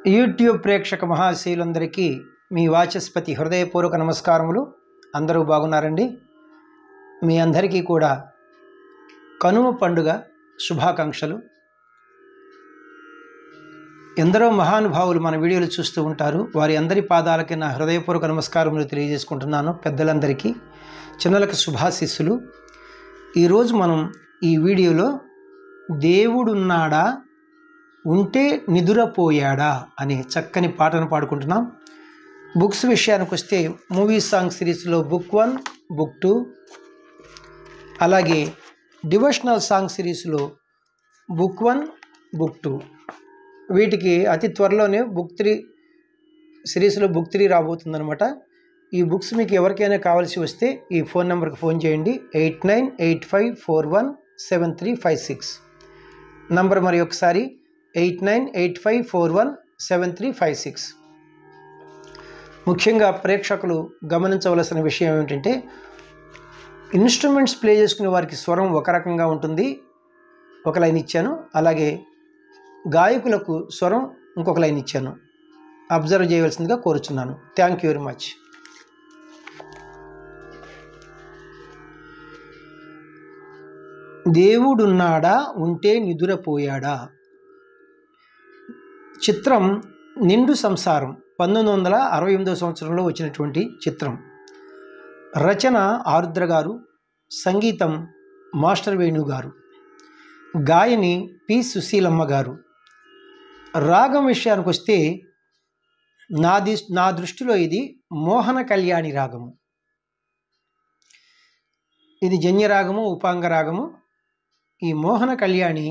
YouTube ప్రేక్షక మహాశీలందరికీ మీ వాచస్పతి హృదయపూర్వక నమస్కారములు. అందరూ బాగున్నారండి. మీ అందరికీ కూడా కనుమ పండుగ శుభాకాంక్షలు. ఎందరో మహానుభావులు మన వీడియోలు చూస్తూ ఉంటారు. వారి అందరి పాదాలకి నా హృదయపూర్వక నమస్కారములు తెలియజేసుకుంటున్నాను. పెద్దలందరికీ, చిన్నలకు శుభాశీస్సులు. ఈరోజు మనం ఈ వీడియోలో దేవుడున్నాడా, ఉంటే నిదురపోయాడా అనే చక్కని పాటను పాడుకుంటున్నాం. బుక్స్ విషయానికి వస్తే మూవీ సాంగ్ సిరీస్లో బుక్ 1, బుక్ 2, అలాగే డివోషనల్ సాంగ్ సిరీస్లో బుక్ 1, బుక్ 2. వీటికి అతి త్వరలోనే బుక్ 3 సిరీస్లో బుక్ 3 రాబోతుందనమాట. ఈ బుక్స్ మీకు ఎవరికైనా కావాల్సి వస్తే ఈ ఫోన్ నెంబర్కి ఫోన్ చేయండి. 8985417356 నంబర్ మరి ఒకసారి 8985417356. ముఖ్యంగా ప్రేక్షకులు గమనించవలసిన విషయం ఏమిటంటే, ఇన్స్ట్రుమెంట్స్ ప్లే చేసుకునే వారికి స్వరం ఒక రకంగా ఉంటుంది, ఒక లైన్ ఇచ్చాను. అలాగే గాయకులకు స్వరం ఇంకొక లైన్ ఇచ్చాను. అబ్జర్వ్ చేయవలసిందిగా కోరుచున్నాను. Thank you very much. దేవుడున్నాడా, ఉంటే నిదురపోయాడా. చిత్రం నిండు సంసారం, 1968 సంవత్సరంలో వచ్చినటువంటి చిత్రం. రచన ఆరుద్ర గారు, సంగీతం మాస్టర్ వేణు గారు, గాయని పి సుశీలమ్మ గారు. రాగం విషయానికి వస్తే నా దృష్టిలో ఇది మోహన కళ్యాణి రాగము. ఇది జన్య రాగము, ఉపాంగ రాగము. ఈ మోహన కళ్యాణి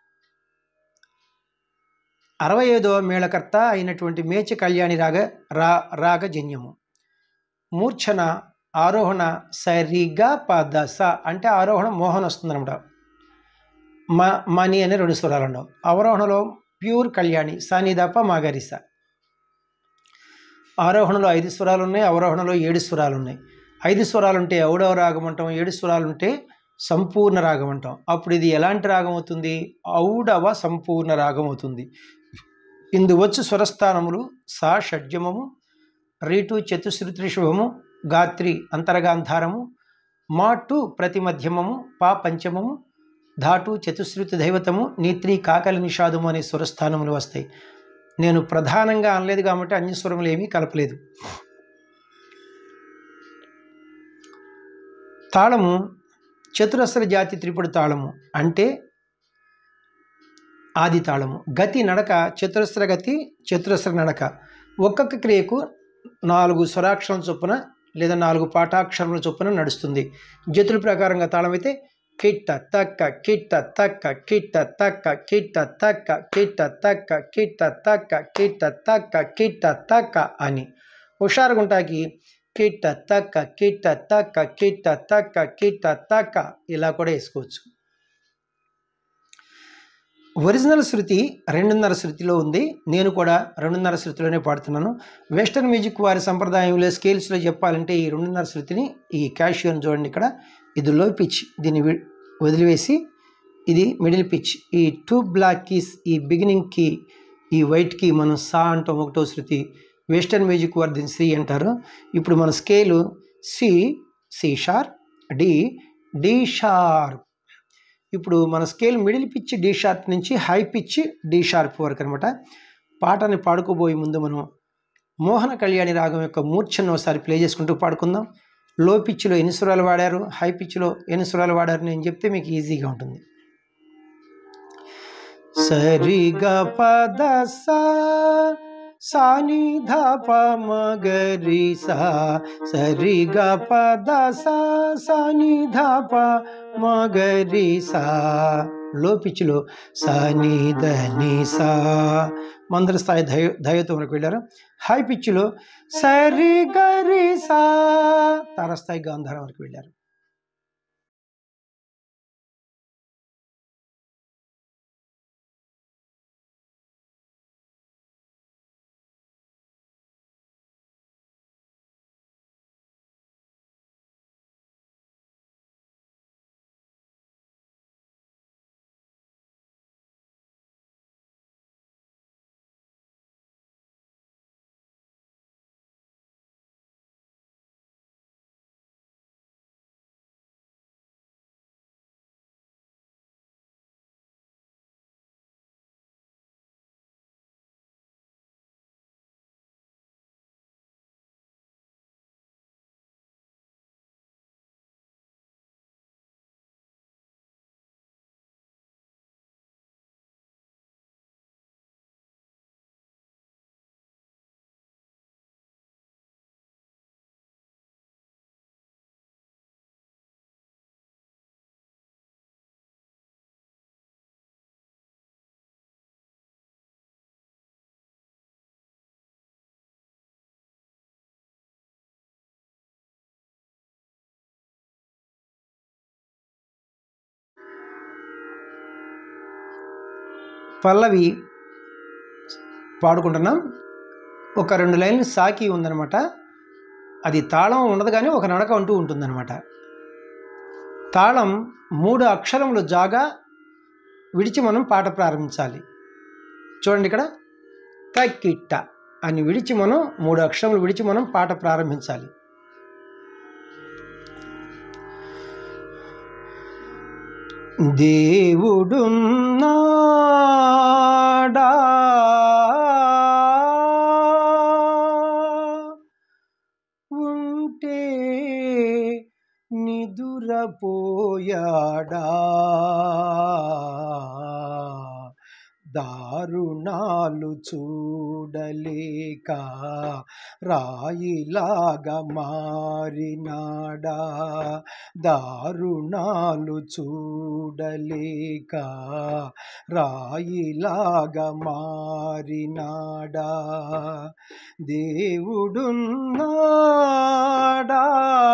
65వ మేళకర్త అయినటువంటి మేచ కళ్యాణి రాగజన్యము. మూర్ఛన ఆరోహణ సరిగా పద స అంటే ఆరోహణ మోహన వస్తుందన్నమాట. మని అనే 2 స్వరాలు ఉండవు. అవరోహణలో ప్యూర్ కళ్యాణి సానిదప మాగరిస. ఆరోహణలో 5 స్వరాలు ఉన్నాయి, అవరోహణలో 7 స్వరాలు ఉన్నాయి. 5 స్వరాలు ఉంటే ఔడవ రాగం అంటాం, 7 స్వరాలు ఉంటే సంపూర్ణ రాగం అంటాం. అప్పుడు ఇది ఎలాంటి రాగం అవుతుంది? ఔడవ సంపూర్ణ రాగం అవుతుంది. ఇందువచ్చు స్వరస్థానములు సా షడ్జమము, రీటు చతుశ్రుతి శుభము, గాత్రి అంతరగాంధారము, మాటు ప్రతిమధ్యమము, పా పంచమము, ధాటు చతుశ్రుతి దైవతము, నీత్రి కాకలి నిషాదము అనే స్వరస్థానములు వస్తాయి. నేను ప్రధానంగా అనలేదు కాబట్టి అన్ని స్వరములు ఏమీ కలపలేదు. తాళము చతురస్ర జాతి త్రిపుడు తాళము అంటే ఆది తాళము. గతి నడక చతురస్ర గతి, చతురస్ర నడక. ఒక్కొక్క క్రియకు 4 స్వరాక్షరం చొప్పున లేదా 4 పాఠాక్షరముల చొప్పున నడుస్తుంది. జతుల ప్రకారంగా తాళం అయితే కిట్ట తక్క కిట్ట తక్క కిట్ట తక్క కిట్ట తక్క కిట్ట తక్క కిట్ట తక్క కిట్ట తక్క కిట్ట తక్క అని. హుషారుగుంటాకి కిట్ట తక్క కిట్ట తక్క కిట్ట తక్క కిట్ట తక్క ఇలా కూడా వేసుకోవచ్చు. ఒరిజినల్ శృతి 2.5 శృతిలో ఉంది. నేను కూడా 2.5 శృతిలోనే పాడుతున్నాను. వెస్టర్న్ మ్యూజిక్ వారి సంప్రదాయంలో స్కేల్స్లో చెప్పాలంటే ఈ 2.5 శృతిని, ఈ క్యాషియోని చూడండి ఇక్కడ, ఇది లో పిచ్, దీన్ని వదిలివేసి ఇది మిడిల్ పిచ్. ఈ 2 బ్లాక్ కీస్, ఈ బిగినింగ్ కీ, ఈ వైట్ కీ మనం సా అంటాం, 1వ శృతి. వెస్టర్న్ మ్యూజిక్ వారు దీన్ని సి అంటారు. ఇప్పుడు మన scale C, C sharp, D, D sharp. ఇప్పుడు మన scale middle pitch D sharp నుంచి హై పిచ్ డి షార్ప్ వరకు అనమాట. పాటని పాడుకోబోయే ముందు మనం మోహన కళ్యాణి రాగం యొక్క మూర్ఛను ఒకసారి ప్లే చేసుకుంటూ పాడుకుందాం. లో పిచ్లో ఎన్ని స్వరాలు వాడారు, హై పిచ్లో ఎన్ని స్వరాలు వాడారు నేను చెప్తే మీకు ఈజీగా ఉంటుంది. సరిగా పద సా సాని ధప మగరి సా, సరిగా పద సా సాని ధప మగరి సా. లో పిచ్లో సాని దని సా మందర స్థాయి దయతో మనకు వెళ్ళారు. హై పిచ్లో సరి గరి సా తారస్థాయి గాంధారం వరకు వెళ్ళారు. పల్లవి పాడుకుంటున్నాం. ఒక 2 లైన్లు సాకి ఉందన్నమాట. అది తాళం ఉండదు కానీ ఒక నడక అంటూ ఉంటుందన్నమాట. తాళం 3 అక్షరములు జాగా విడిచి మనం పాట ప్రారంభించాలి. చూడండి, ఇక్కడ తక్కిట్ట అని విడిచి మనం 3 అక్షరములు విడిచి మనం పాట ప్రారంభించాలి. దేవుడున్నాడా ఉంటే నిదురపోయాడా, దారుణాలు చూడలేక రాయిలాగా మారినాడా, దారుణాలు చూడలేక రాయిలాగా మారినాడా, దేవుడున్నాడా.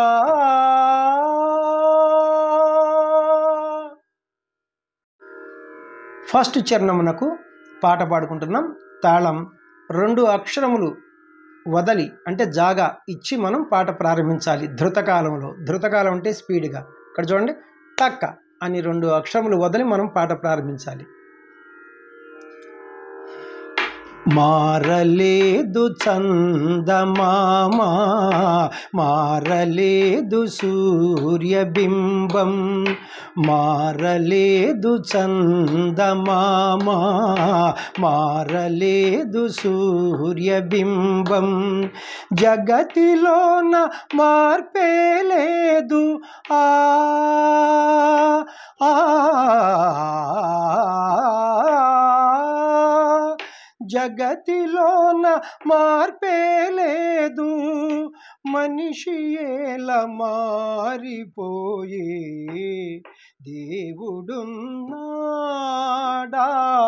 ఫస్ట్ చరణమునకు పాట పాడుకుంటున్నాం. తాళం 2 అక్షరములు వదలి అంటే జాగా ఇచ్చి మనం పాట ప్రారంభించాలి. ధృతకాలంలో, ధృతకాలం అంటే స్పీడ్గా. ఇక్కడ చూడండి, తక్క అని 2 అక్షరములు వదిలి మనం పాట ప్రారంభించాలి. మారలేదు చందమామ, మారలేదు సూర్యబింబం, మారలేదు చందమామ, మారలేదు సూర్యబింబం, జగతిలోన మార్పే లేదు. ఆ జగతిలోన మార్పే లేదు, మనిషి ఎలా మారిపోయే, దేవుడున్నాడా.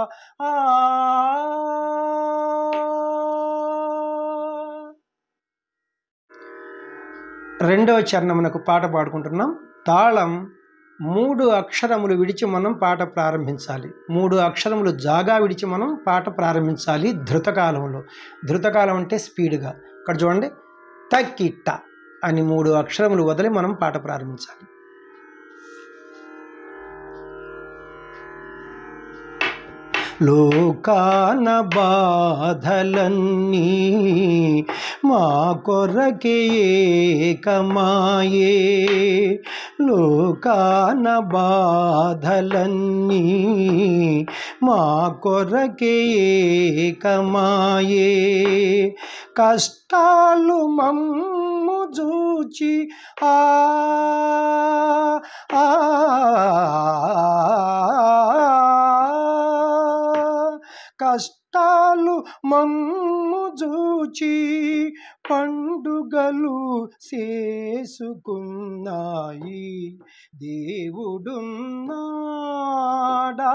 రెండవ చరణమునకు పాట పాడుకుంటున్నాం. తాళం 3 అక్షరములు విడిచి మనం పాట ప్రారంభించాలి. 3 అక్షరములు జాగా విడిచి మనం పాట ప్రారంభించాలి ధృతకాలంలో. ధృతకాలం అంటే స్పీడ్గా. ఇక్కడ చూడండి, తక్కిట్ట అని 3 అక్షరములు వదిలి మనం పాట ప్రారంభించాలి. లోకాన బాధలన్నీ మా కొరకే ఏకమాయే, లోకాన బాధలన్నీ మా కొరకే ఏకమాయే, కష్టాలు మమ్ము జూచి కష్టాలు మమ్ము జూచి పండుగలు చేసుకున్నాయి, దేవుడున్నాడా.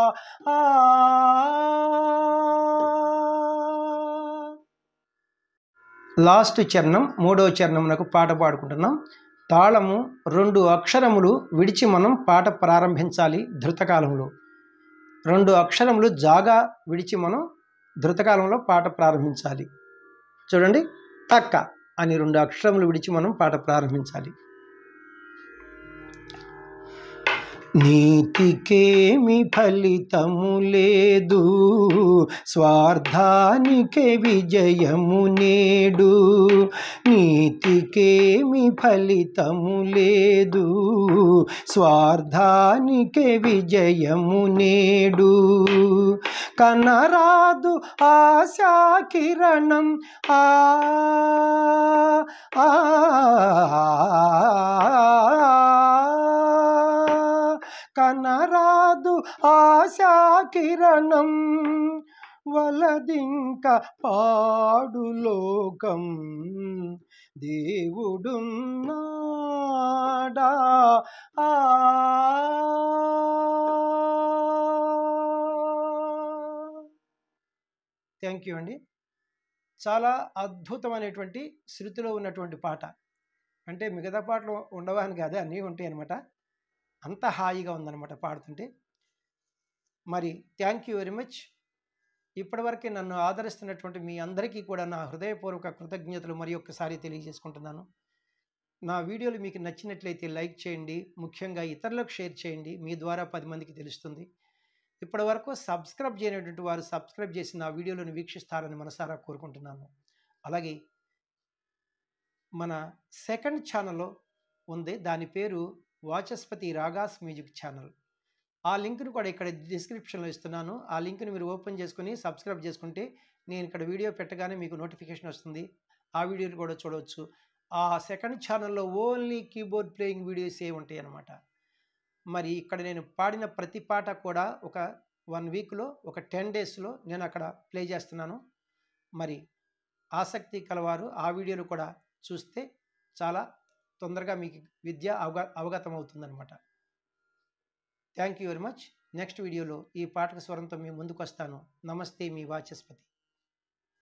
లాస్ట్ చరణం, 3వ చరణమునకు పాట పాడుకుంటున్నాం. తాళము 2 అక్షరములు విడిచి మనం పాట ప్రారంభించాలి ధృతకాలంలో. 2 అక్షరములు జాగా విడిచి మనం ధృతకాలంలో పాట ప్రారంభించాలి. చూడండి, తక్క అని 2 అక్షరములు విడిచి మనం పాట ప్రారంభించాలి. నీతికేమి ఫలితము లేదు, స్వార్థానికే విజయము నేడు, నీతికేమి ఫలితము లేదు, స్వార్థానికే విజయము నేడు, కనరాదు ఆశా కిరణం కనరాదు ఆశా కిరణం, వలదింక పాడు లోకం, దేవుడున్నాడా. థ్యాంక్ యూ అండి. చాలా అద్భుతమైనటువంటి శృతిలో ఉన్నటువంటి పాట. అంటే మిగతా పాటలు ఉండవని కాదు, అన్నీ ఉంటాయి అన్నమాట. అంత హాయిగా ఉందన్నమాట పాడుతుంటే. మరి థ్యాంక్ యూ వెరీ మచ్. ఇప్పటివరకే నన్ను ఆదరిస్తున్నటువంటి మీ అందరికీ కూడా నా హృదయపూర్వక కృతజ్ఞతలు మరి ఒక్కసారి తెలియజేసుకుంటున్నాను. నా వీడియోలు మీకు నచ్చినట్లయితే లైక్ చేయండి, ముఖ్యంగా ఇతరులకు షేర్ చేయండి. మీ ద్వారా 10 మందికి తెలుస్తుంది. ఇప్పటివరకు సబ్స్క్రైబ్ చేయనటువంటి వారు సబ్స్క్రైబ్ చేసి నా వీడియోలను వీక్షిస్తారని మనసారా కోరుకుంటున్నాను. అలాగే మన సెకండ్ ఛానల్లో ఉంది, దాని పేరు వాచస్పతి రాగాస్ మ్యూజిక్ ఛానల్. ఆ లింక్ను కూడా ఇక్కడ డిస్క్రిప్షన్లో ఇస్తున్నాను. ఆ లింక్ని మీరు ఓపెన్ చేసుకుని సబ్స్క్రైబ్ చేసుకుంటే నేను ఇక్కడ వీడియో పెట్టగానే మీకు నోటిఫికేషన్ వస్తుంది. ఆ వీడియోలు కూడా చూడవచ్చు. ఆ సెకండ్ ఛానల్లో ఓన్లీ కీబోర్డ్ ప్లేయింగ్ వీడియోసే ఉంటాయి అన్నమాట. మరి ఇక్కడ నేను పాడిన ప్రతి పాట కూడా ఒక 1 వీక్లో, ఒక 10 డేస్లో నేను అక్కడ ప్లే చేస్తున్నాను. మరి ఆసక్తి కలవారు ఆ వీడియోలు కూడా చూస్తే చాలా తొందరగా మీకు విద్య అవగతం అవుతుందన్నమాట. Thank you very much. Next వీడియోలో ఈ పాటక స్వరంతో మీ ముందుకు వస్తాను. నమస్తే, మీ వాచస్పతి.